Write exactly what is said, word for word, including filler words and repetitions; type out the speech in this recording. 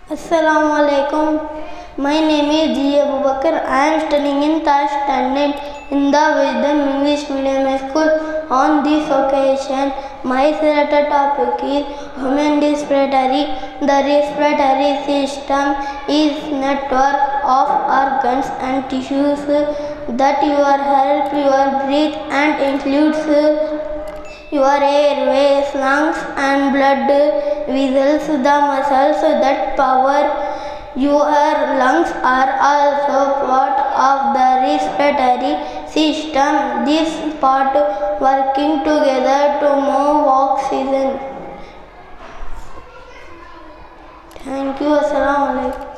Assalamu alaikum. My name is G. Abubakar. I am studying in third standard in the Wisdom English Medium School. On this occasion, my selected topic is human respiratory. The respiratory system is network of organs and tissues that your help your breathe and includes your airways, lungs and blood vessels. The muscles that power your lungs are also part of the respiratory system. This part working together to move oxygen. Thank you. Assalamu alaikum.